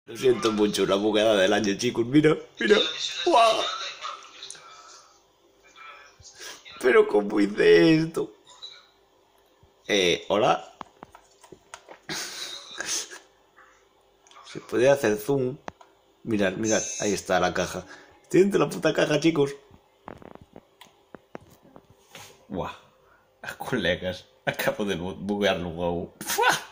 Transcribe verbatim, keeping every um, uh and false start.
Lo siento mucho, la bugada del año, chicos. Mira, mira. ¡Guau! Pero ¿cómo hice esto? Eh, ¿hola? Se puede hacer zoom. Mirad, mirad, ahí está la caja. Estoy dentro de la puta caja, chicos. Buah. Colegas, acabo de buguear el huevo.